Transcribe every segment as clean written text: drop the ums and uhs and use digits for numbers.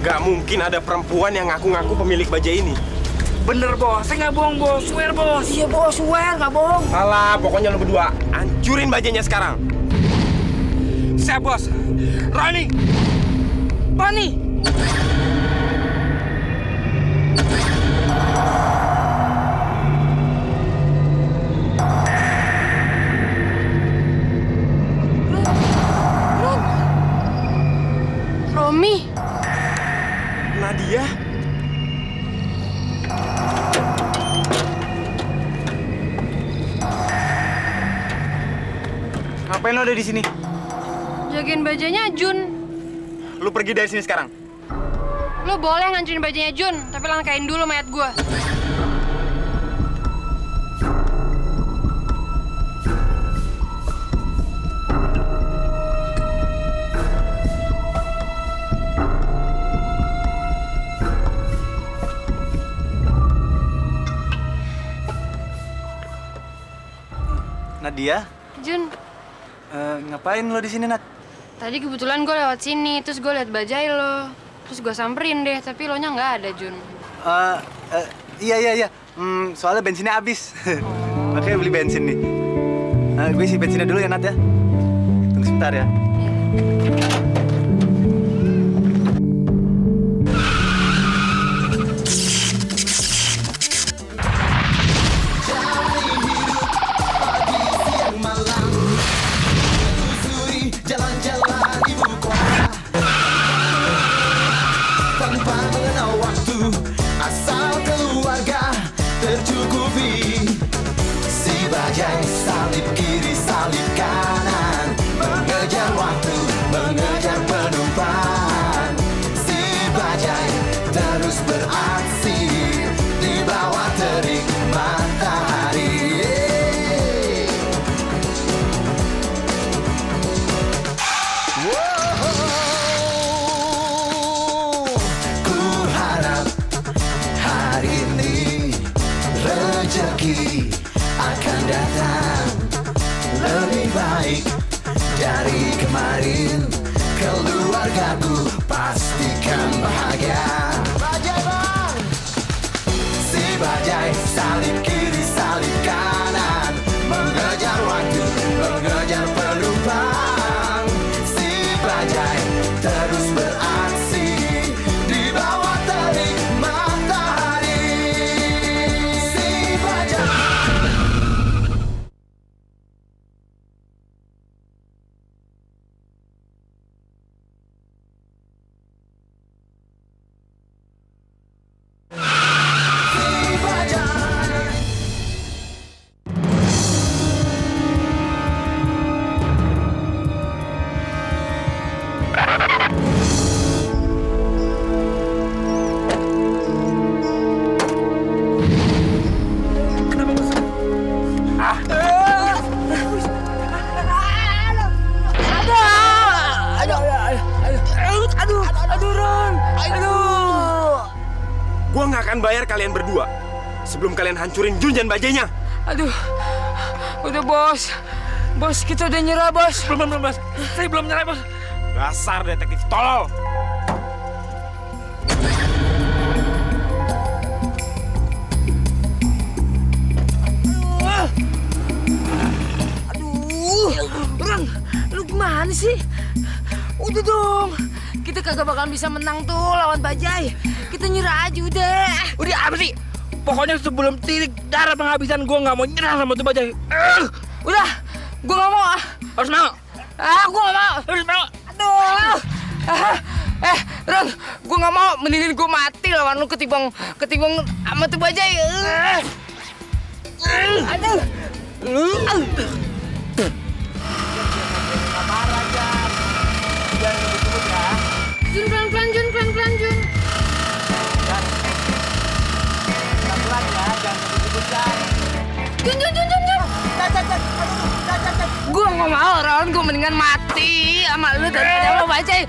Gak mungkin ada perempuan yang ngaku-ngaku pemilik bajai ini. Bener, Bos. Saya nggak bohong, Bos. Swear, Bos. Iya, Bos. Swear, nggak bohong. Alah, pokoknya lo berdua hancurin bajainya sekarang. Siap, Bos. Roni. Roni. Romi. Nadia. Ngapain lo ada di sini? Jagain bajanya Jun. Lu pergi dari sini sekarang. Lo boleh ngancurin bajanya Jun, tapi langkain dulu mayat gua. Nadia? Jun, Ngapain lo di sini, Nat? tadi kebetulan gue lewat sini, terus gue liat bajai lo. Terus gue samperin deh, tapi lo nya nggak ada, Jun. Iya. Soalnya bensinnya habis. Makanya beli bensin nih. Gue isi bensinnya dulu ya, Nat ya. Tunggu sebentar ya. Salib kiri, salib kanan, mengejar waktu, mengejar penumpang. Si bajai terus beraksi di bawah terik matahari. Ku harap hari ini rezeki akan datang lebih baik dari kemarin. Keluargaku pastikan bahagia. Bajai bang, si bajai salib kiri salib kanan, mengejar waktu, mengejar penumpang. Si bajai terus beraksi di bawah terik matahari. Si bajai. Gua nggak akan bayar kalian berdua sebelum kalian hancurin Jun dan bajainya. Aduh, udah bos. Bos, kita udah nyerah, bos. Belum, Bos. Saya belum nyerah, Bos. Dasar detektif tolol. Ron, lu gimana sih? Udah dong, kita kagak bakalan bisa menang tuh lawan bajai. Kita nyerah aja udah. Udah apa sih? Pokoknya sebelum titik darah penghabisan gue nggak mau nyerah sama tuh bajai. Udah, gua nggak mau. Harus mau. Gua nggak mau. Harus mau. Aduh. Ron, gua nggak mau. Mendingan gua mati lawan lu ketimbang sama tuh bajai. Aduh. Jun, pelan-pelan, Jun, pelan-pelan, Jun. Jun. Gua nggak mau, Ron. Gua mendingan mati sama lu daripada sama bajai.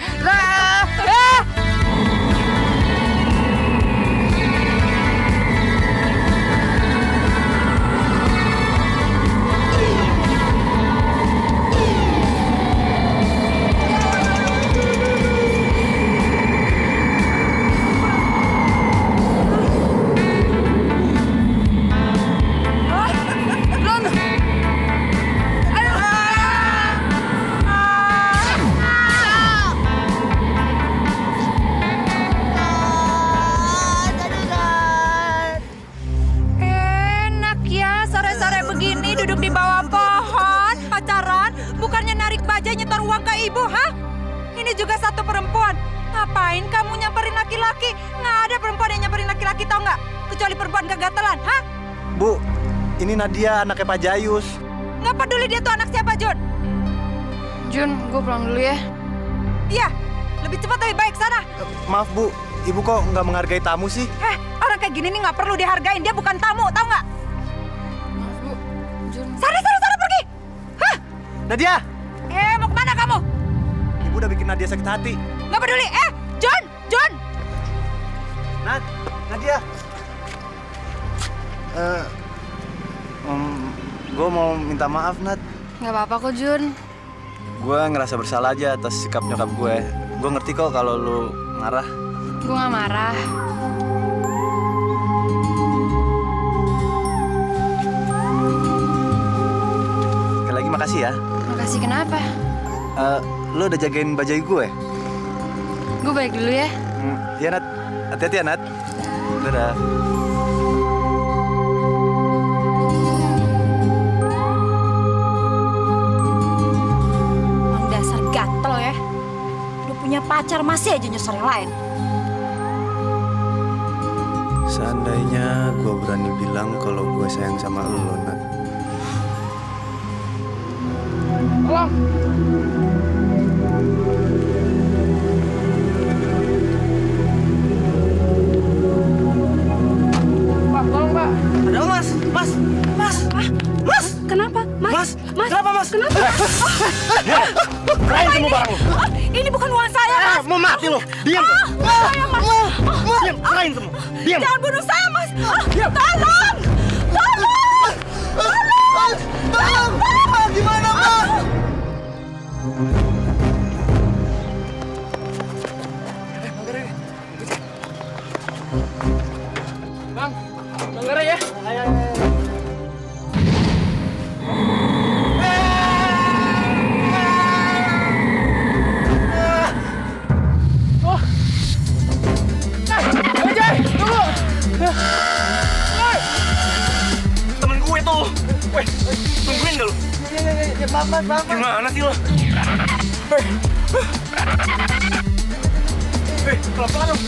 satu perempuan. Ngapain kamu nyamperin laki-laki? Nggak ada perempuan yang nyamperin laki-laki, tau nggak? Kecuali perempuan kegatelan, hah? Bu, ini Nadia, anaknya Pak Jayus. Nggak peduli dia tuh anak siapa, Jun. Jun, gue pulang dulu ya. Iya, lebih cepat lebih baik sana. Maaf Bu, Ibu kok nggak menghargai tamu sih? Orang kayak gini nih nggak perlu dihargain. Dia bukan tamu, tau nggak? Maaf, Bu. Jun. Sana pergi. Hah? Nadia! Mau kemana kamu? Ibu udah bikin Nadia sakit hati. Nggak peduli. Jun! Nadia! Gue mau minta maaf, Nat. Nggak apa-apa kok, Jun. Gue ngerasa bersalah aja atas sikap nyokap gue. Gue ngerti kok kalau lu marah. Gue nggak marah. Sekali lagi makasih ya. Makasih kenapa? Lu udah jagain bajai gue? Gue balik dulu ya. Iya, Nat. Hati-hati ya, Nat. Dadah. Emang dasar gatel ya. Udah punya pacar masih aja nyusul yang lain. Seandainya gue berani bilang kalau gue sayang sama lo, Nat. Kenapa? Mas? Kenapa, Mas? Kenapa? Serahin semua barang lo. Ini bukan uang saya, Mas. Mau mati lo. Diam lo. Saya, Mas. Diam, serahin semua. Diam. Jangan bunuh saya, Mas. Diam. Tolong! Gimana, Pak? Bang, Bang ya. Ayo. Temen gue tuh. Weh, tungguin gak lu? Iya, maaf. Gimana sih lo? Pelan-pelan dong.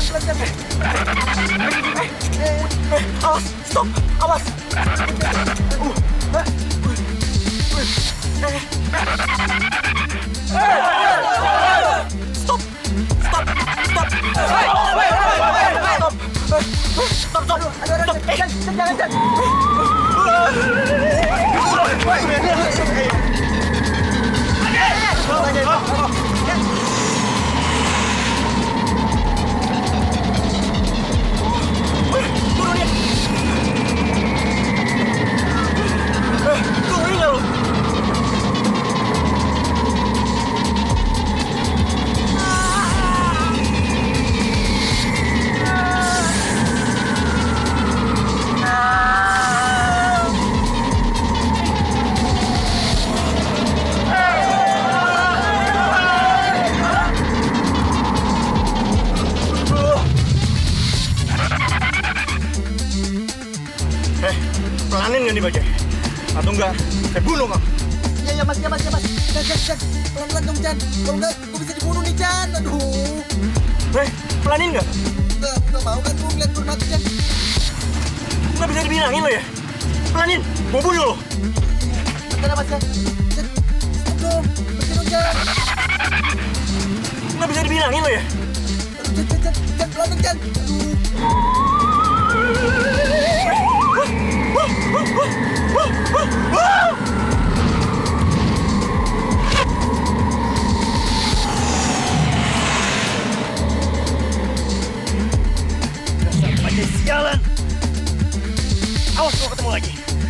Awas, stop, awas. Stop. Pelanin nggak nih Bajai? Atau enggak, saya bunuh kamu. Iya mas. Jan, pelan-pelan dong Jan. Kalau enggak, gue bisa dibunuh nih Jan. Aduh. Pelanin nggak? Enggak mau kan gue ngeliat gue mati Jan. Nggak bisa dibilangin lo ya? Pelanin, mau bunuh lo. Bentar mas Jan. Stop dong, berhenti dong Jan. Nggak bisa dibilangin lo ya? Jan, pelan dong Jan. Bajai sialan. Awas kalau ketemu lagi.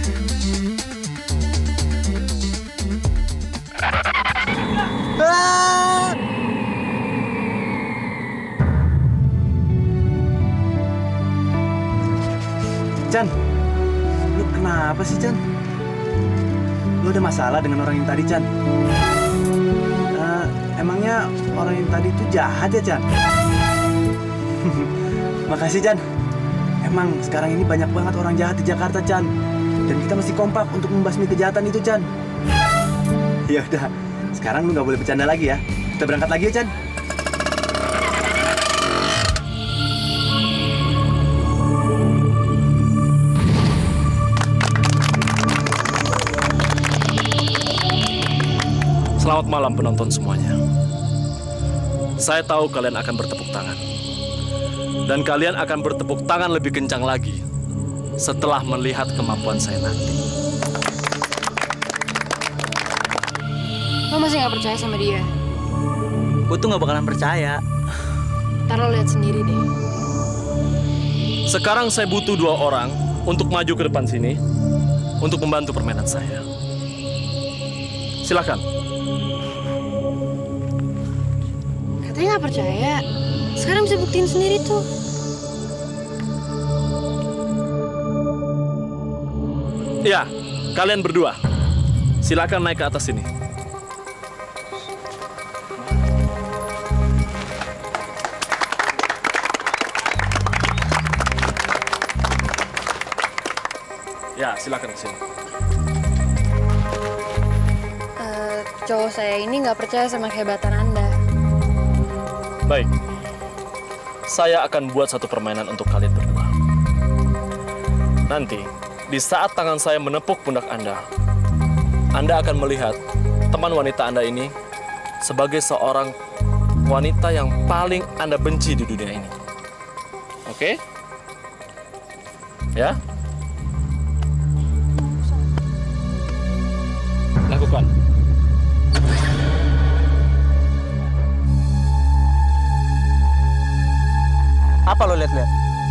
Chan, lu kenapa sih, Chan? Lu ada masalah dengan orang yang tadi, Chan? Emangnya orang yang tadi itu jahat ya, Chan? Makasih, Chan. Emang sekarang ini banyak banget orang jahat di Jakarta, Chan. Dan kita mesti kompak untuk membasmi kejahatan itu, Chan. Ya udah, sekarang lu nggak boleh bercanda lagi ya. Kita berangkat lagi ya, Chan. Selamat malam penonton semuanya. Saya tahu kalian akan bertepuk tangan. Dan kalian akan bertepuk tangan lebih kencang lagi setelah melihat kemampuan saya nanti. Lo masih nggak percaya sama dia? Gue tuh nggak bakalan percaya. Ntar lo lihat sendiri deh. Sekarang saya butuh 2 orang untuk maju ke depan sini untuk membantu permainan saya. Silakan. Katanya nggak percaya. Sekarang bisa buktiin sendiri tuh. Ya, kalian berdua. Silakan naik ke atas sini. Ya, silakan ke sini. Cowok saya ini nggak percaya sama kehebatan Anda. Baik. Saya akan buat satu permainan untuk kalian berdua. Nanti, di saat tangan saya menepuk pundak Anda akan melihat teman wanita Anda ini sebagai seorang wanita yang paling Anda benci di dunia ini. Oke? Ya? Lakukan. Apa lo lihat-lihat?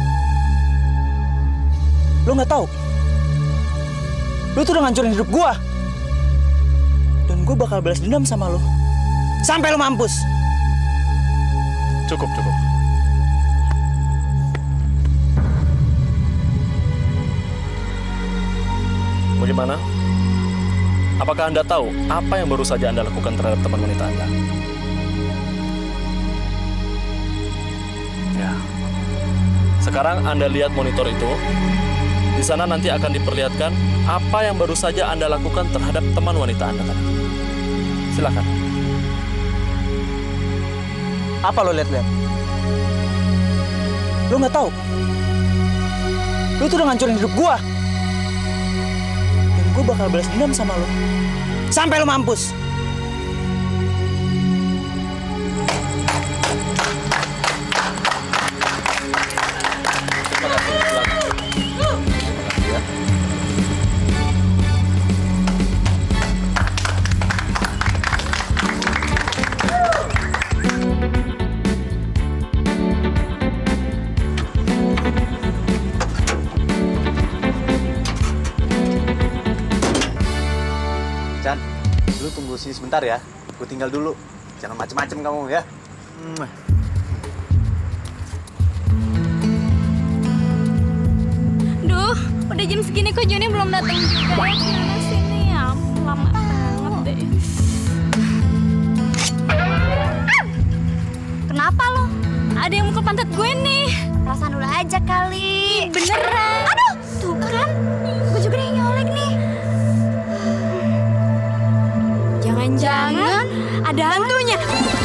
Lo nggak tahu? Lo tuh udah ngancurin hidup gua. Dan gua bakal balas dendam sama lo. Sampai lo mampus. Cukup. Bagaimana? Apakah Anda tahu apa yang baru saja Anda lakukan terhadap teman wanita Anda? Ya. Sekarang Anda lihat monitor itu. Di sana nanti akan diperlihatkan apa yang baru saja Anda lakukan terhadap teman wanita Anda tadi. Silakan. Apa lo lihat-lihat? Lo nggak tahu? Lo tuh udah ngancurin hidup gua. Dan gua bakal balas dendam sama lo. Sampai lo mampus. Chan, lu tunggu sini sebentar ya. Gue tinggal dulu. Jangan macem-macem kamu ya. Duh, udah jam segini kok Joni belum datang juga ya. Gimana sih ini ya? Lama banget deh. Kenapa lo? Ada yang mukul pantat gue nih. Perasaan dulu aja kali. Beneran. Aduh, tuh kan. Gue juga yang nyolek nih. Jangan-jangan ada hantunya.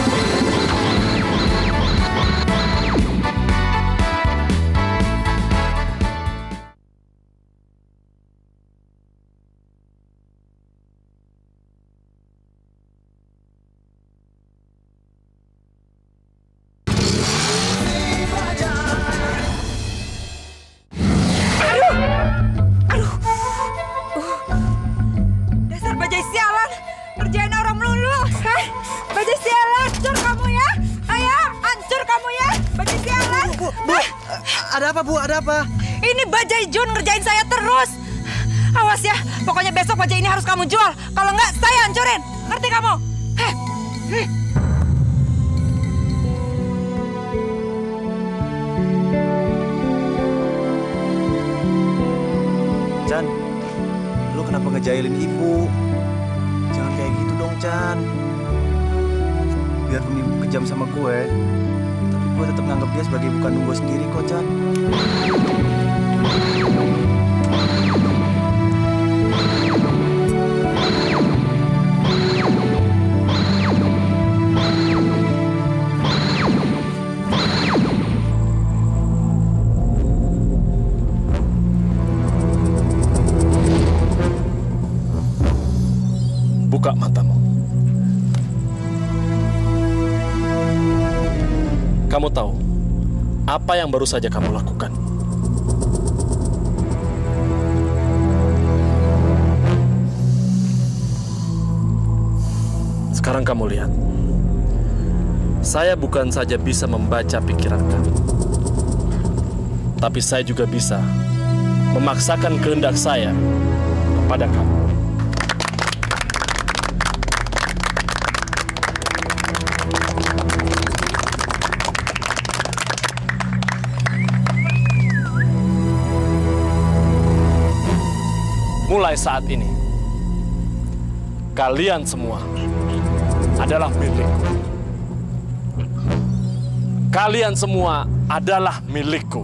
Dasar bajai sialan. Kerjain orang melulu. Hah? Bajai sialan, hancur kamu ya. Ayo, hancur kamu ya. Bajai sialan. Bu, ada apa Bu? Ada apa? Ini bajai Jun ngerjain saya terus. Awas ya, pokoknya besok bajai ini harus kamu jual. Kalau enggak, saya hancurin. Ngerti kamu? Heh. Chan, lu kenapa ngejailin ibu? Jangan kayak gitu dong, Chan. Biarpun ibu kejam sama gue, tapi gue tetap nganggap dia sebagai ibu kandung gue sendiri kok, Chan. Buka matamu. kamu tahu apa yang baru saja kamu lakukan? Sekarang kamu lihat, saya bukan saja bisa membaca pikiran kamu, tapi saya juga bisa memaksakan kehendak saya kepada kamu. Mulai saat ini, kalian semua adalah milikku. Kalian semua adalah milikku.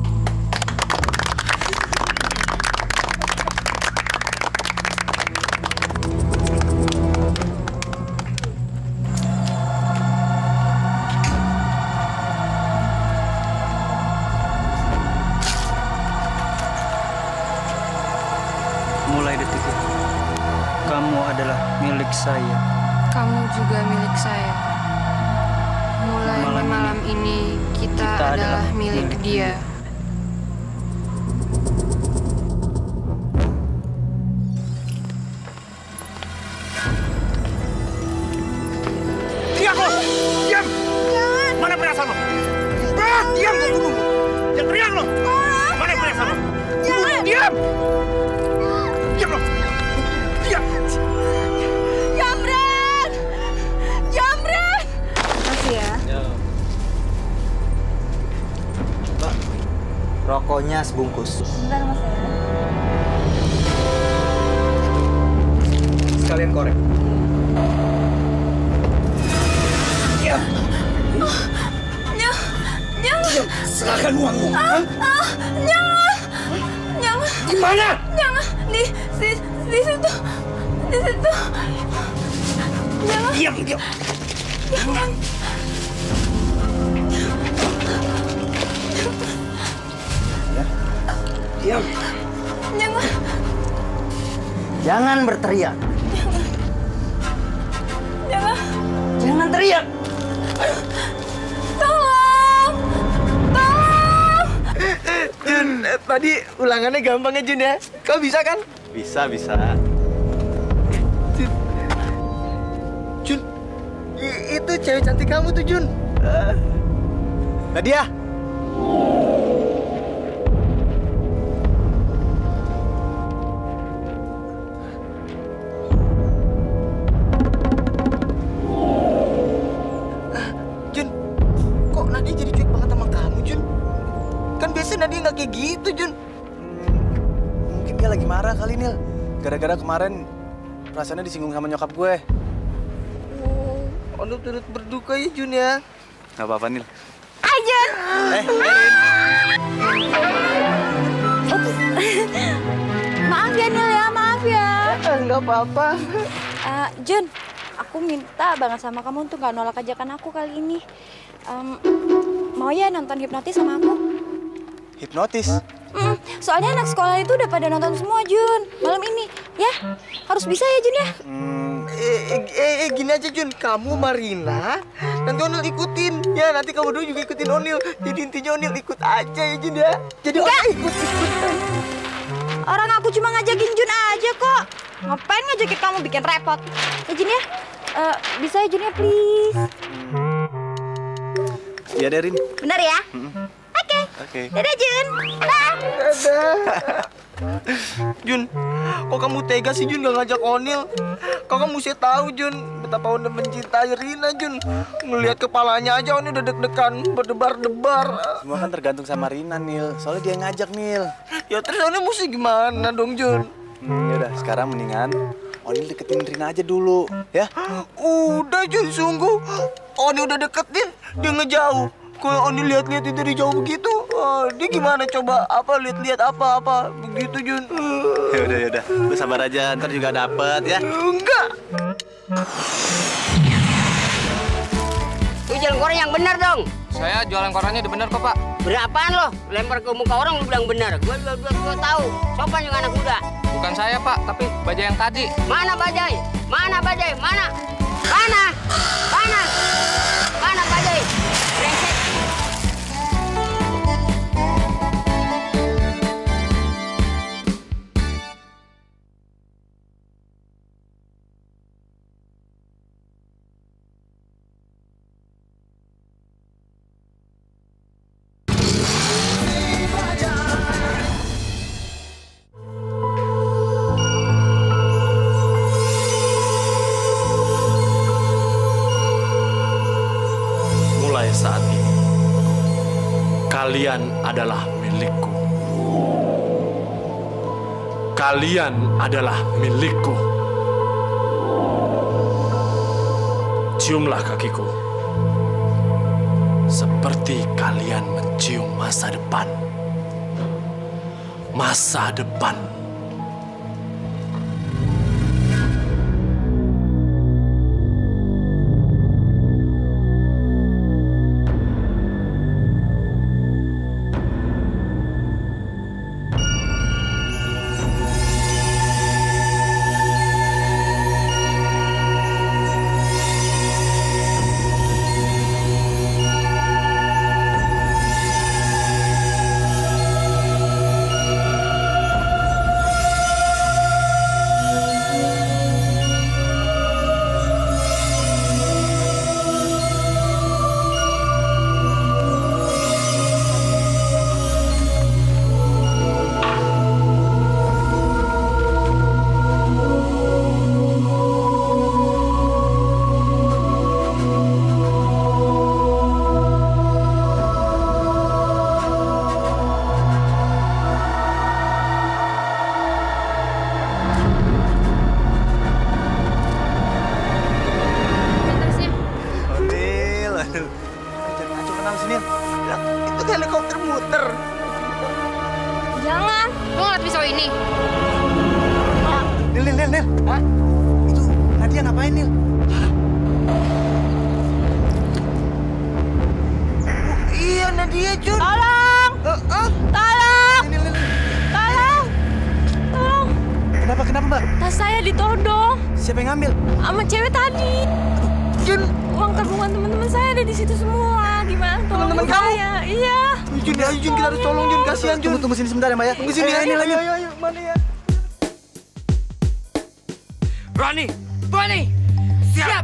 Mulai detik ini, kamu adalah milik saya. Kamu juga milik saya. Mulai malam ini kita adalah milik dia. Diam lo! Diam! Mana perasaan lo? Diam lo, bunuh! Jangan teriak lo! Mana perasaan lo? Diam! Diam lo! Diam! Jamret! Jamret! Makasih ya. Rokoknya sebungkus. Bentar mas ya. Sekalian korek. Diam! Jangan! Serahkan uangmu! Jangan! Jangan! Di mana? Jangan! Di situ! Di situ! Jangan! Diam! Diam! Jangan! Diam! Jangan! Jangan berteriak. Jangan! Jangan teriak. Tolong! Tolong! Jun, tadi ulangannya gampang ya Jun ya? Kau bisa kan? Bisa. Jun, itu cewek cantik kamu tuh Jun. Nadia. Jun, kok Nadia jadi cuek banget sama kamu Jun? Kan biasanya Nadia nggak kayak gitu Jun. Mungkin dia lagi marah kali, Nil. Gara-gara kemarin perasaannya disinggung sama nyokap gue. Oh, Onu turut berduka ya Jun ya. Gak apa-apa, Nil. Ajun! Erin. Maaf ya Nil ya, maaf ya. Nggak apa-apa. Jun, aku minta banget sama kamu untuk gak nolak ajakan aku kali ini. Mau ya nonton hipnotis sama aku? Hipnotis? Soalnya anak sekolah itu udah pada nonton semua Jun, malam ini. Ya, harus bisa ya Jun ya? Gini aja Jun, kamu Marina, nanti Onil ikutin. Ya, nanti kamu dulu juga ikutin Onil. Jadi intinya Onil ikut aja ya Jun ya. Jadi Onil ikut. Orang aku cuma ngajakin Jun aja kok. Ngapain ngajakin kamu bikin repot? Ya Jun ya? Bisa ya Jun ya please? Iya, Derin. Benar ya? Oke. Dadah Jun. Dah. Jun, kok kamu tega sih Jun gak ngajak Onil? Kok kamu mesti tahu Jun betapa Onil mencintai Rina Jun. Ngelihat kepalanya aja Onil udah deg-degan, berdebar-debar. Semua kan tergantung sama Rina, Nil. Soalnya dia yang ngajak, Nil. Ya terus Onil mesti gimana dong Jun? Yaudah, sekarang mendingan Onil deketin Rina aja dulu, ya? Udah Jun, sungguh. Onil udah deketin, dia ngejauh. Kalau Onil lihat-lihat itu dari jauh begitu, dia gimana coba? Apa lihat-lihat apa begitu Jun? Yaudah. Lu sabar aja, ntar juga dapet ya. Enggak. Lu jualan koran yang benar dong. Saya jualan korannya udah benar kok, Pak. Berapaan lo? Lempar ke muka orang lu bilang benar. Gua tahu. Sopan juga anak muda. Bukan saya, Pak, tapi Bajai yang tadi. Mana Bajai? Mana Bajai? Mana Bajai? Brengsek. saat ini, kalian adalah milikku. Kalian adalah milikku. Ciumlah kakiku. Seperti kalian mencium masa depan. Masa depan. Itu helikopter muter. Jangan, lu ngeliat pisau ini. Nil. Hah? Itu Nadia ngapain, Nil? Iya, Nadia, Jun. Tolong! Tolong! Tolong! Tolong! Kenapa, Mbak? Tas saya ditodong Siapa yang ngambil? sama cewek tadi. Jun, Uang tabungan teman-teman saya ada di situ semua. Gimana? Tolong Teman-teman kamu? saya. Iya. Jun, ayo Jun, kita harus tolong Jun, kasihan Jun. Tunggu sini sebentar ya, Mbak ya. Tunggu sini, Nil. ayo, mana ya? Roni, siap.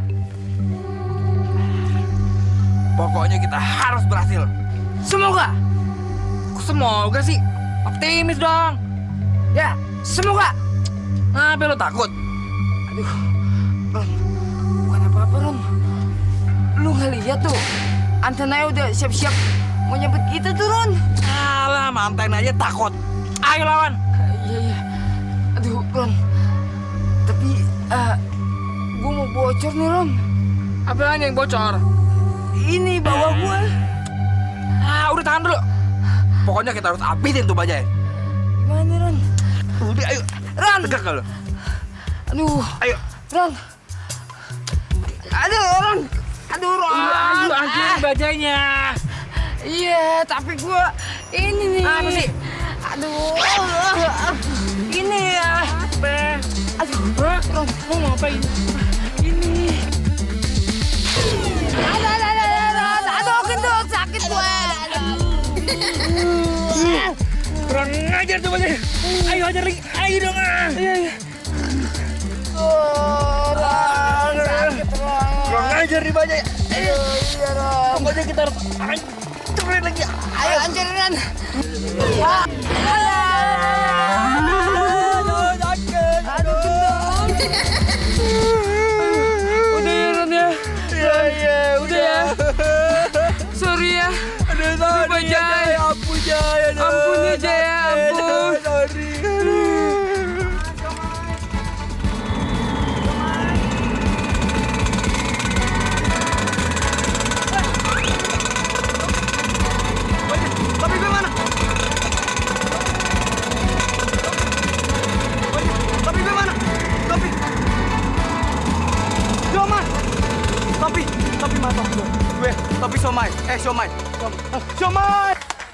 Pokoknya kita harus berhasil. Semoga sih. Optimis dong. Ya, semoga. Ngapain lo takut? Aduh, Ron, bukan apa-apa, Ron. Lu nggak lihat tuh, Antenanya udah siap-siap mau nyebut kita tuh, Ron. Alah, mantain aja takut. Ayo lawan. Iya. Aduh, Ron. Tapi, gue mau bocor nih, Ron. Apaan yang bocor? Ini bawah gue. Udah tahan dulu. Pokoknya kita harus habisin tuh bajai. Gimana, Ron? Udah, ayo. Ron! Tegak kalau. Aduh. Ayo. Ron. Ron. Ayo, hancurin bajainya. Iya, tapi gue ini nih. Apa sih? Aduh. Ini ya. Apa? Aduh, Ron, Mau ngapain? ini. Aduh, gendut, sakit gue. Kurang ngajar tuh bajai. Ayo hajar lagi. Ayo dong. Iya. Kurang ajar nih bajai. Iya, Ron. Pokoknya kita harus hancurin lagi. Ayo, hancurin, Ron. Udah ya, Ron ya. Iya, Udah ya. Sorry ya. Aduh, Bajai. ampun, Jai. Ampun ya, Jai, ampun. Sorry. Tapi gue mana? Tapi gue mana? Tapi. Somai. Tapi mantap gue. Tapi somai. Somai.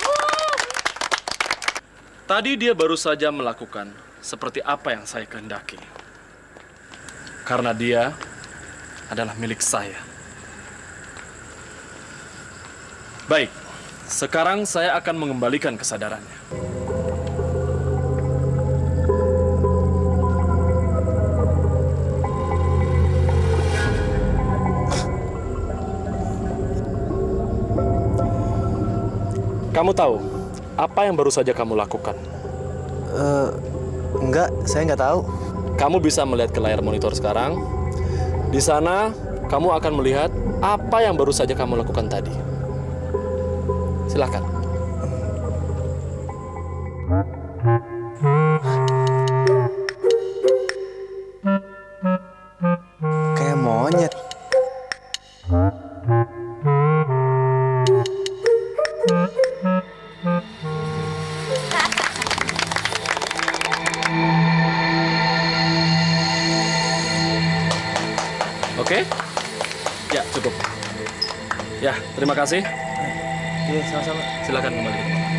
Tadi dia baru saja melakukan seperti apa yang saya kehendaki. Karena dia adalah milik saya. Baik, sekarang saya akan mengembalikan kesadarannya. Kamu tahu apa yang baru saja kamu lakukan? Enggak, saya nggak tahu. Kamu bisa melihat ke layar monitor sekarang. Di sana, kamu akan melihat apa yang baru saja kamu lakukan tadi. Silakan. Kayak monyet. Oke? Ya, cukup. Ya, terima kasih. Iya, sama-sama. Silakan kembali ke tempat.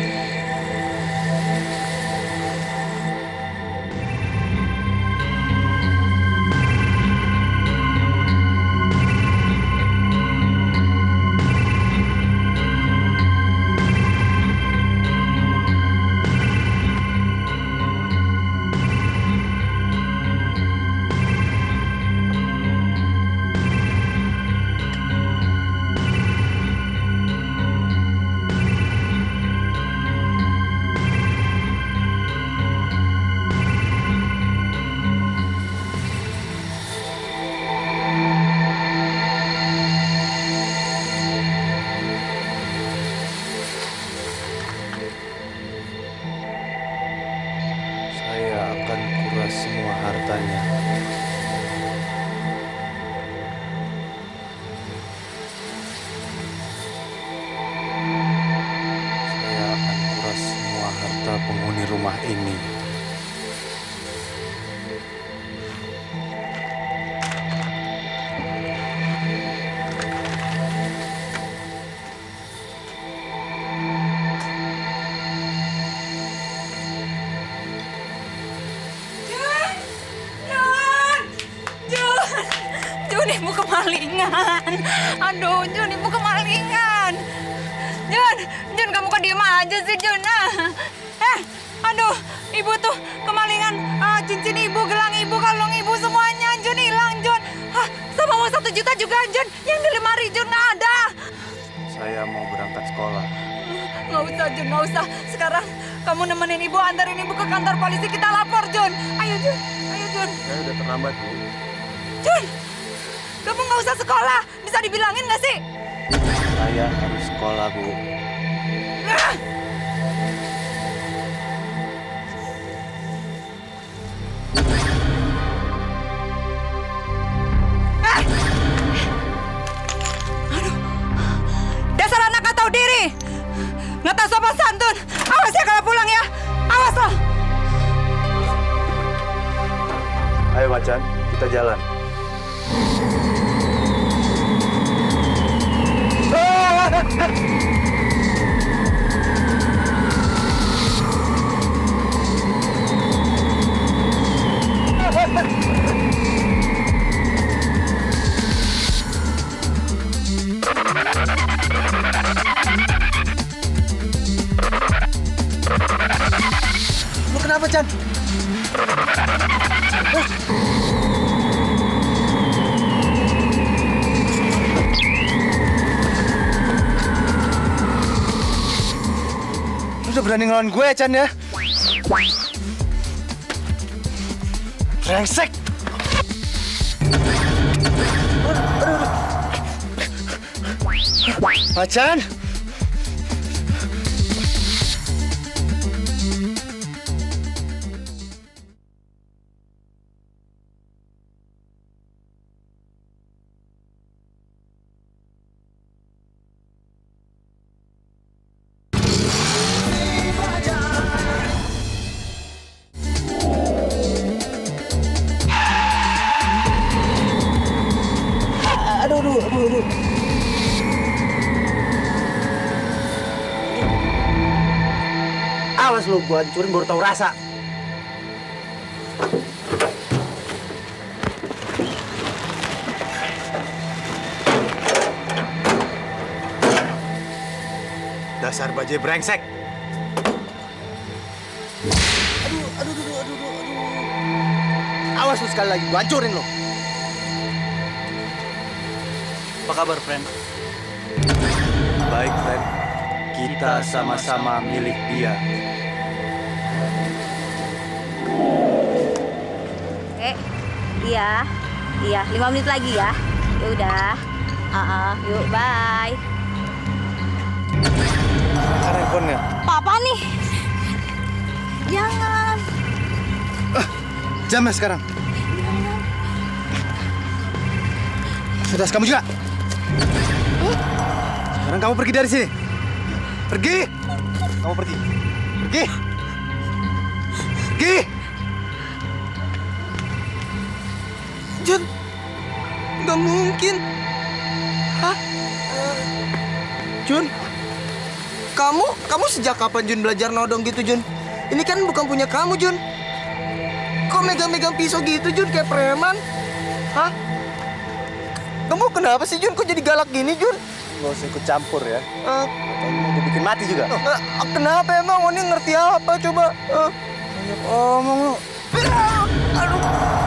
Saya akan kuras semua hartanya. Saya akan kuras semua harta penghuni rumah ini. Jun, ibu kemalingan. Aduh, Jun, ibu kemalingan. Jun, kamu kok diem aja sih, Jun? Aduh, ibu tuh kemalingan cincin ibu, gelang ibu, kalung ibu, semuanya. Jun, hilang, Jun. Sama uang 1 juta juga, Jun. Yang di lemari, Jun, nggak ada. Saya mau berangkat sekolah. Nggak usah, Jun, nggak usah. Sekarang kamu nemenin ibu, antarin ibu ke kantor polisi, kita lapor, Jun. Ayo, Jun. Ayo, Jun. Saya udah terlambat, Bu. Jun, kamu nggak usah sekolah. Bisa dibilangin nggak sih? Saya harus sekolah, Bu. Aduh, dasar anak nggak tahu diri. Nggak tahu sopan santun. Awas ya kalau pulang ya. Awas loh. Ayo, Macan, kita jalan. Lu kenapa, Chan? Lu udah berani ngelawan gue, Chan, ya? Brengsek! Macan! Aduh. Awas lu, gua hancurin baru tahu rasa. Dasar bajai brengsek. Aduh. Awas lu sekali lagi, gua hancurin lu. Apa kabar, friend? Baik, friend. Kita sama-sama milik dia. Iya, 5 menit lagi ya. Ya udah. Yuk, bye. Kejam ya sekarang. Sudah, kamu juga. Sekarang kamu pergi dari sini. Pergi. Kamu pergi. Pergi. Pergi. Jun, nggak mungkin. Hah? Jun, kamu sejak kapan Jun belajar nodong gitu, Jun? Ini kan bukan punya kamu, Jun. Kok megang-megang pisau gitu, Jun, kayak preman? Hah? Kamu kenapa sih, Jun? Kok jadi galak gini, Jun? Nggak usah ikut campur ya. Mau dibikin mati juga. Kenapa emang? Oni ngerti apa? Coba. Omong lu. Aduh.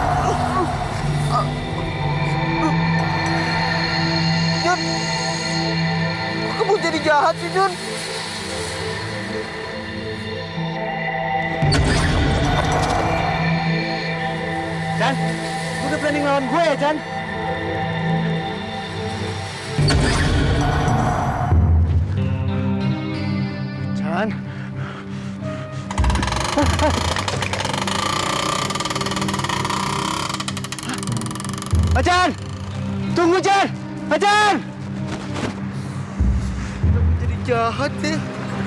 Jun, kok kamu jadi jahat sih, Jun? Chan, lu udah berani ngelawan gue ya, Chan? Chan. Chan! Tunggu, Chan! Chan! Jadi jahat sih.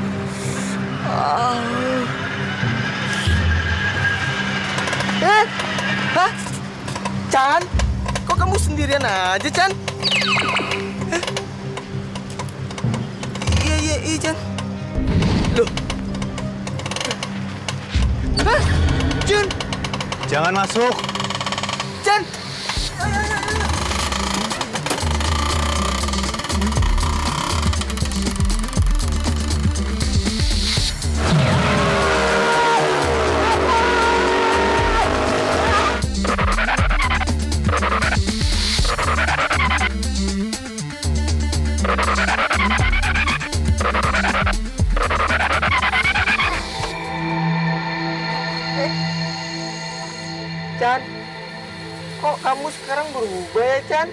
Hah? Chan? Kok kamu sendirian aja, Chan? Iya, Chan. Loh. Hah? Jun? Jangan masuk. Chan! Chan, kok kamu sekarang berubah ya, Chan?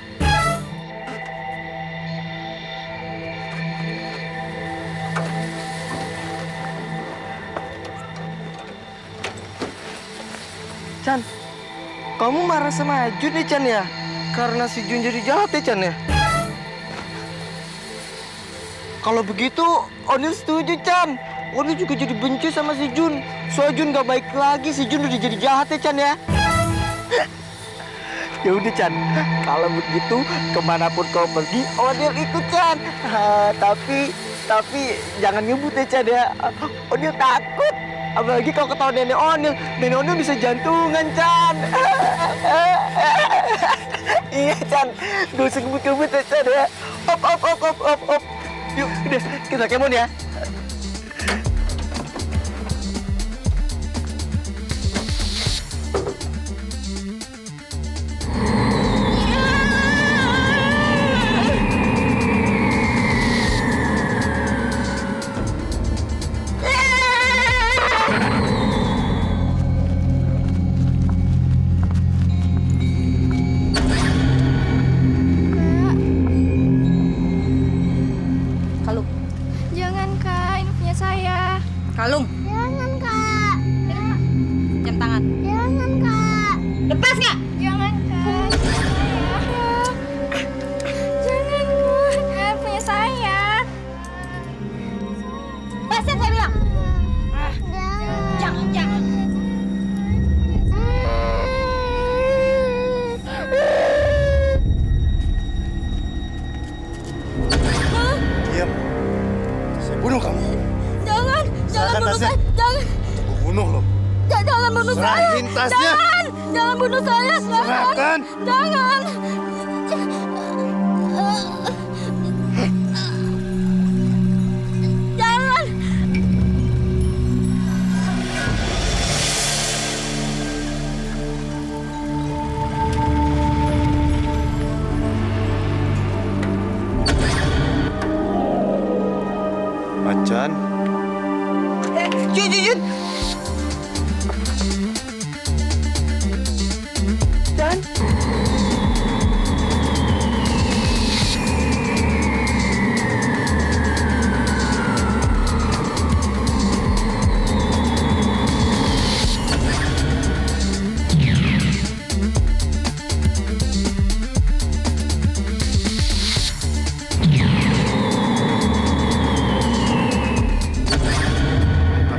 Chan, kamu marah sama Jun ya, Chan ya? Karena si Jun jadi jahat ya, Chan ya? Kalau begitu, Onil setuju, Chan. Onil juga jadi benci sama si Jun. Soalnya Jun gak baik lagi, si Jun udah jadi jahat ya, Chan ya? Ya udah, Chan. Kalau begitu, kemanapun kau pergi, Onil ikut, Chan. Tapi jangan ngebut ya, Chan ya. Onil takut. Apalagi kalau ketahuan Nenek Onil. Nenek Onil bisa jantungan, Chan. Iya, Chan. Gak usah ngebut-ngebut ya, Chan ya. Hop. Yuk, udah, kita kemon ya. Kalung. Jangan, Kak. Jam tangan. Jangan, Kak. Lepas nggak? Jangan, Kak. Jangan, Kak. Punya saya. Lepasin saya bilang. Jangan. Jangan. Diam. Saya bunuh kamu. Jangan bunuh saya. Jangan. Aku bunuh lo. Jangan bunuh saya. Serahin tasnya. Jangan bunuh saya. Serahkan. Jangan. Jangan. Macan. Jun. Dan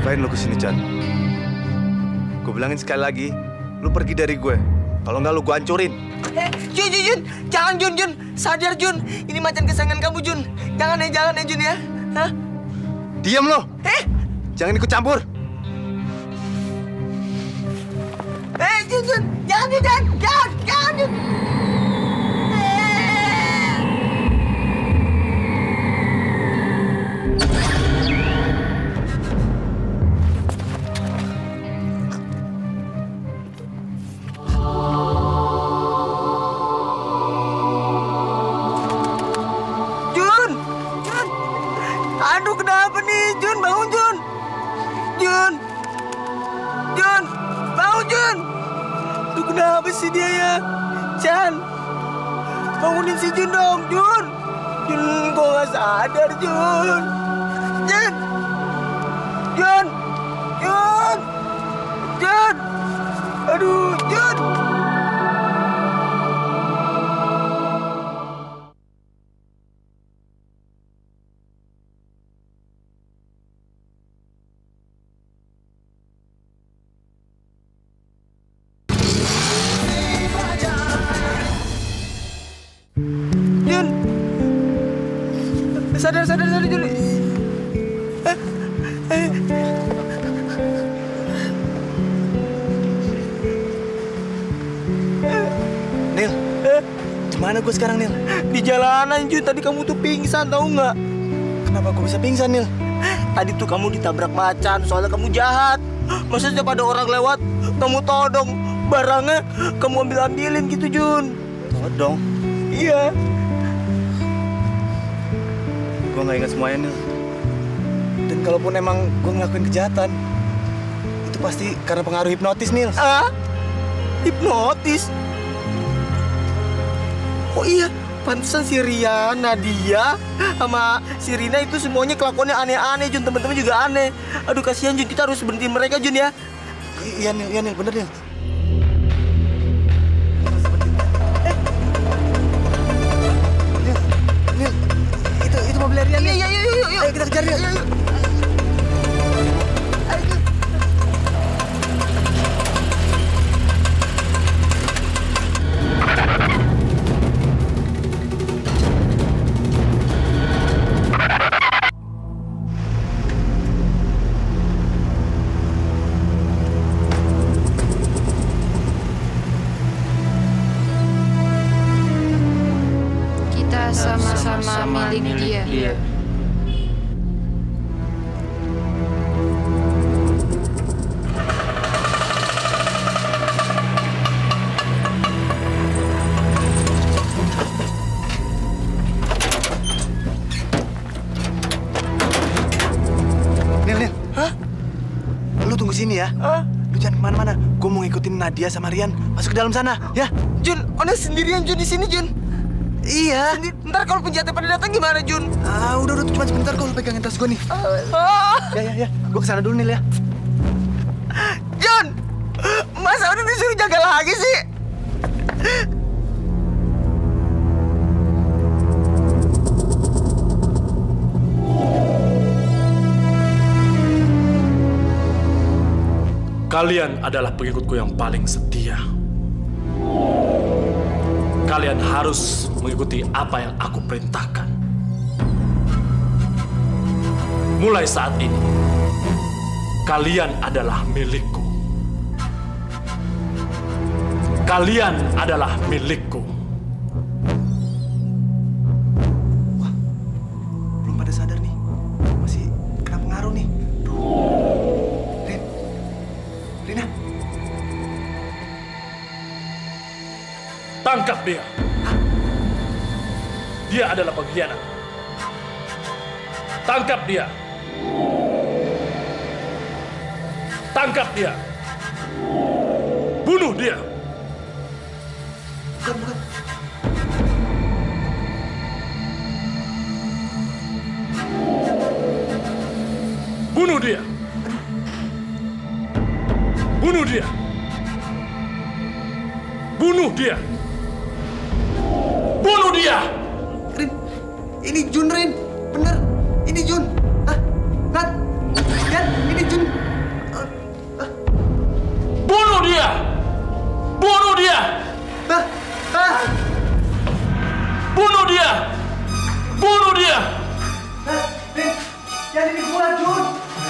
Ngapain lu kesini, Chan? Gue bilangin sekali lagi, lu pergi dari gue. Kalau nggak lu gue hancurin. Jun, jangan Jun, sadar Jun. Ini macan kesayangan kamu Jun. Jangan ya Jun ya. Hah? Diam lo. Jangan ikut campur. Jun, jangan Jun. Aduh, kenapa nih? Jun, bangun Jun. Jun, bangun Jun. Aduh, kenapa sih dia ya? Chan, bangunin si Jun dong, Jun. Jun, kok nggak sadar, Jun? Jun. Aduh, Jun. Sadar Jun. Nil, di mana gue sekarang, Nil? Di jalanan Jun, tadi kamu tuh pingsan tahu nggak? Kenapa gue bisa pingsan, Nil? Tadi tuh kamu ditabrak macan, soalnya kamu jahat. Masa setiap ada orang lewat, kamu todong barangnya, kamu ambilin gitu Jun. Todong? Iya. Gue nggak ingat semuanya, Nil. Dan kalaupun emang gue ngelakuin kejahatan, itu pasti karena pengaruh hipnotis, Nil. Hipnotis? Oh iya, pantesan si Rian, Nadia, sama si Rina itu semuanya kelakuannya aneh-aneh, Jun. Teman-teman juga aneh. Aduh, kasihan Jun, kita harus berhentiin mereka, Jun ya. Iya, Nil, bener, Nil. Itu mobil Rian, Nil. Iya, yuk. Ayo kita kejar, Nil. Yuk. Kita sama-sama milik dia. Nil. Hah? Lu tunggu sini ya. Lu jangan kemana-mana. Gue mau ngikutin Nadia sama Rian masuk ke dalam sana, ya? Jun, Ona sendirian Jun di sini, Jun. Iya. Ntar kalau penjahatnya pada datang gimana, Jun? Udah, cuma sebentar kok. Lu pegangin tas gue nih. Ya. Gue kesana dulu, Nil, ya. Jun! Masa udah disuruh jaga lagi sih? Kalian adalah pengikutku yang paling setia. Kalian harus mengikuti apa yang aku perintahkan. Mulai saat ini, kalian adalah milikku. Kalian adalah milikku. Wah, belum pada sadar nih. Masih kena pengaruh nih. Rina. Tangkap dia. Dia adalah pengkhianat. Tangkap dia. Tangkap dia. Bunuh dia. Bukan. Bunuh dia. Bunuh dia. Bunuh dia. Bunuh dia. Rin, ini Jun, Rin. Bener, ini Jun. Nat, lihat, ini Jun. Jadi gua, Jun.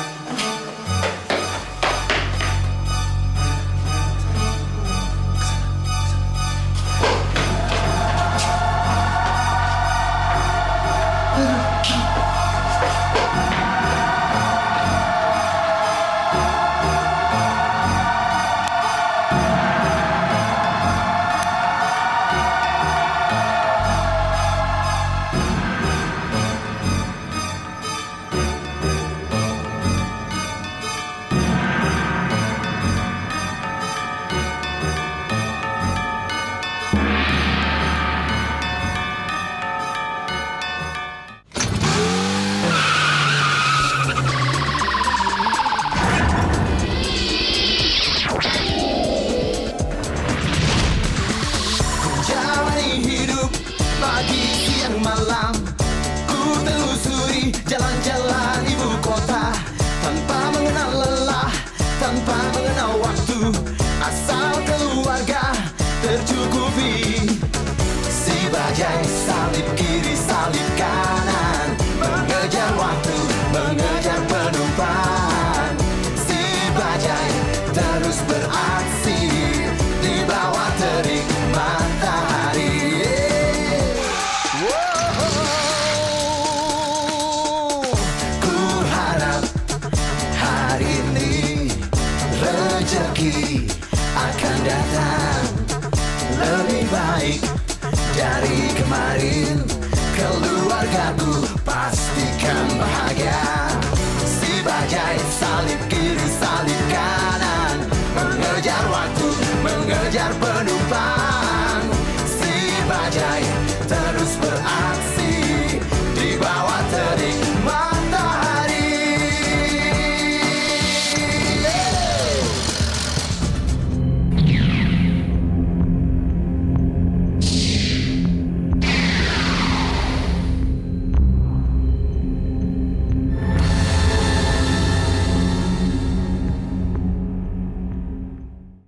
Jalan-jalan ibu kota tanpa mengenal lelah, tanpa mengenal waktu, asal keluarga tercukupi. Si bajai salib kiri salib kanan, mengejar waktu, mengejar penumpang. Si bajai terus beraksi di bawah terik matahari. Rezeki akan datang lebih baik dari kemarin. Keluargaku pastikan